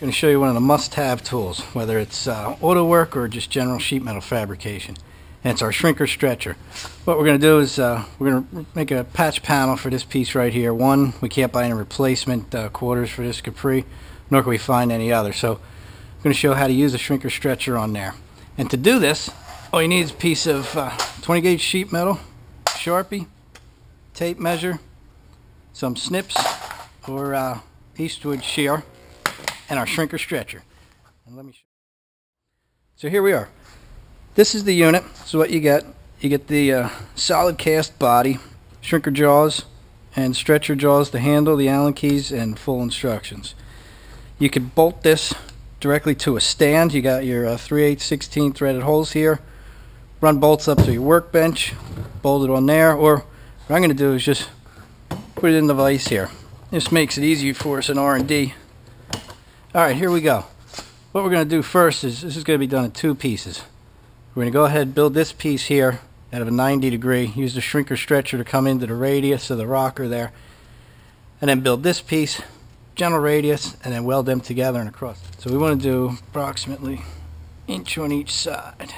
going to show you one of the must-have tools, whether it's auto work or just general sheet metal fabrication. And it's our shrinker stretcher. What we're going to do is we're going to make a patch panel for this piece right here. One, we can't buy any replacement quarters for this Capri, nor can we find any other. So I'm going to show how to use a shrinker stretcher on there. And to do this, all you need is a piece of 20 gauge sheet metal, Sharpie, tape measure, some snips or Eastwood shear, and our shrinker stretcher. And let me show. So here we are. This is the unit. So what you get the solid cast body, shrinker jaws, and stretcher jaws, the handle, the Allen keys, and full instructions. You could bolt this directly to a stand. You got your 3/8/16 threaded holes here. Run bolts up to your workbench, bolt it on there, or what I'm going to do is just put it in the vise here. This makes it easy for us in R&D. Alright, here we go. What we're going to do first is, this is going to be done in two pieces. We're going to go ahead and build this piece here out of a 90 degree. Use the shrinker stretcher to come into the radius of the rocker there. And then build this piece, general radius, and then weld them together and across. So we want to do approximately an inch on each side.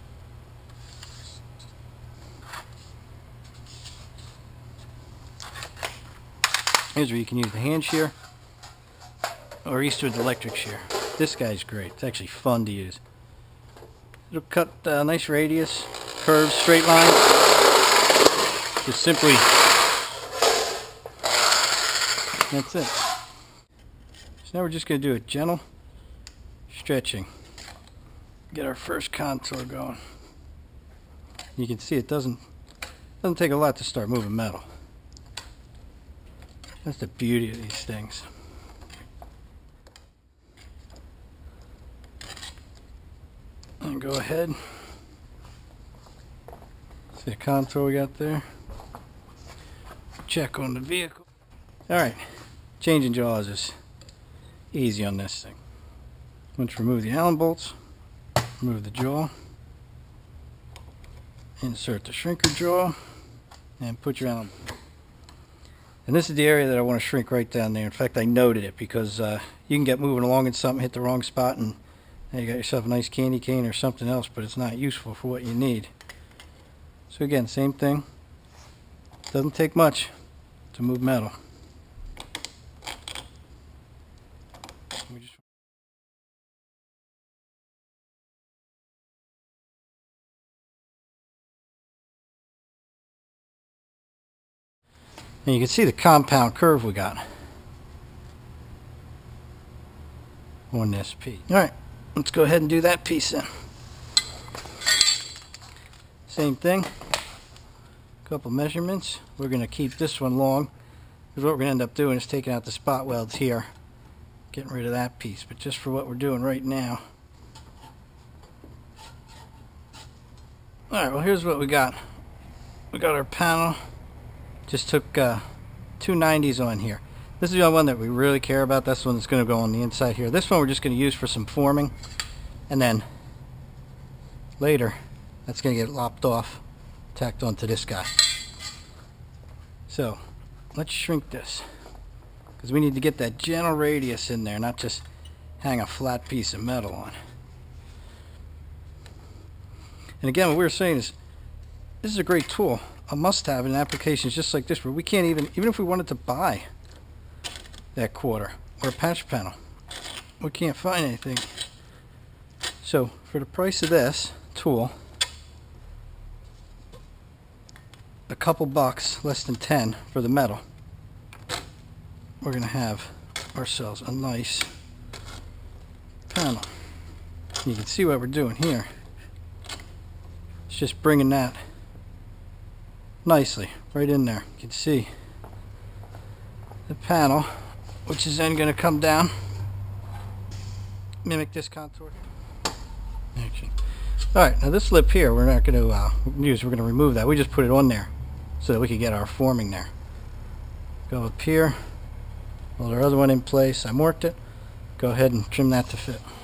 Here's where you can use the hand shear or Eastwood electric shear. This guy's great. It's actually fun to use. It'll cut a nice radius, curves, straight lines. Just simply, that's it. So now we're just going to do a gentle stretching. Get our first contour going. You can see it doesn't take a lot to start moving metal. That's the beauty of these things. And go ahead. See the contour we got there. Check on the vehicle. Alright, changing jaws is easy on this thing. Once you remove the Allen bolts, remove the jaw, insert the shrinker jaw, and put your Allen. And this is the area that I want to shrink right down there. In fact, I noted it because you can get moving along in something, hit the wrong spot, and you got yourself a nice candy cane or something else, but it's not useful for what you need. So again, same thing. Doesn't take much to move metal. And you can see the compound curve we got on this piece. Alright, let's go ahead and do that piece then. Same thing. Couple measurements. We're going to keep this one long, because what we're going to end up doing is taking out the spot welds here, getting rid of that piece. But just for what we're doing right now. Alright, well here's what we got. We got our panel. Just took 2 90s on here. This is the only one that we really care about. That's the one that's going to go on the inside here. This one we're just going to use for some forming, and then later that's going to get lopped off, tacked onto this guy. So let's shrink this, because we need to get that gentle radius in there, not just hang a flat piece of metal on. And again, what we were saying is, this is a great tool, a must-have in applications just like this, where we can't even if we wanted to buy that quarter or a patch panel, we can't find anything. So for the price of this tool, a couple bucks, less than 10 for the metal, we're going to have ourselves a nice panel. You can see what we're doing here. It's just bringing that nicely right in there. You can see the panel, which is then going to come down, mimic this contour. Alright, now this lip here we're not going to use. We're going to remove that. We just put it on there so that we can get our forming there. Go up here, hold our other one in place. I marked it. Go ahead and trim that to fit.